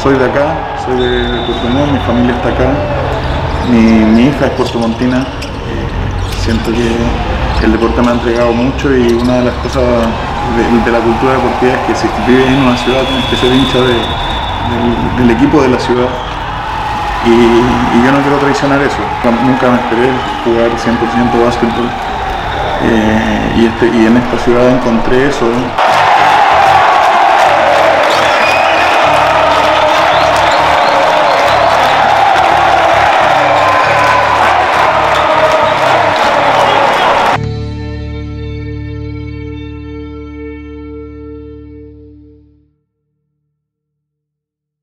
soy de acá, soy de Puerto Montt, mi familia está acá, mi hija es puertomontina. Siento que el deporte me ha entregado mucho y una de las cosas de la cultura deportiva es que si vives en una ciudad tienes que ser hincha del equipo de la ciudad. Y yo no quiero traicionar eso. Nunca me esperé jugar 100% básquetbol. Y en esta ciudad encontré eso.